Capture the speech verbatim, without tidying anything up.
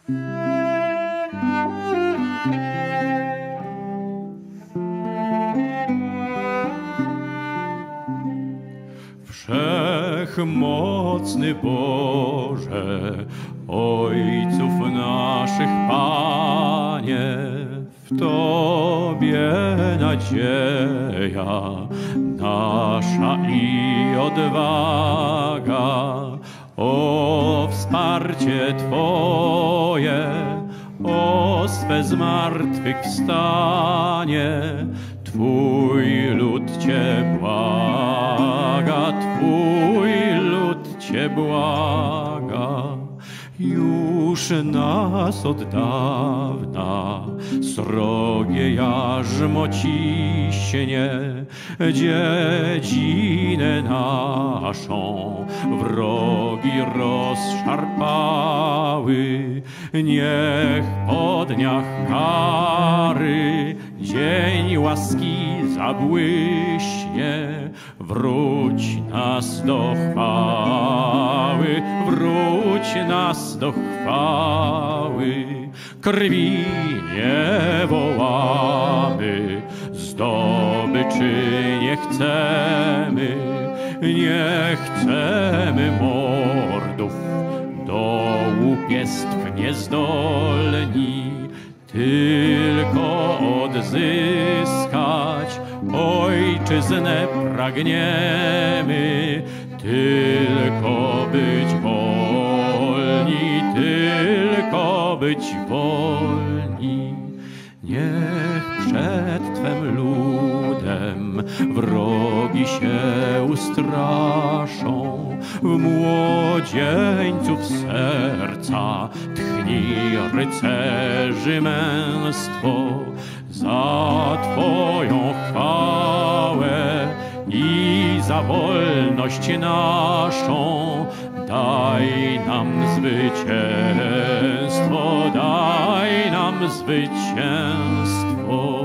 Wszechmocny Boże, Ojców naszych Panie, w Tobie nadzieja nasza i odwaga, o wsparcie Twoje, o swe zmartwychwstanie. Twój lud Cię błaga, Twój lud Cię błaga. Już nas od dawna srogie jarzmo ciśnie, dziedzinę naszą wrogi rozszarpały. Niech po dniach kary dzień łaski zabłyśnie, wróć nas do chwały, wróć nas do chwały. Krwi nie wołamy, zdobyczy nie chcemy, nie chcemy mordów, do łupiestw niezdolni, tylko odzyskać ojczyznę pragniemy, tylko być wolni, tylko być wolni. Niech przed Twym ludem wrogi się ustraszą, w młodzieńców serca tchni rycerzy męstwo. Za Twoją chwałę i za wolność naszą daj nam zwycięstwo, daj nam zwycięstwo.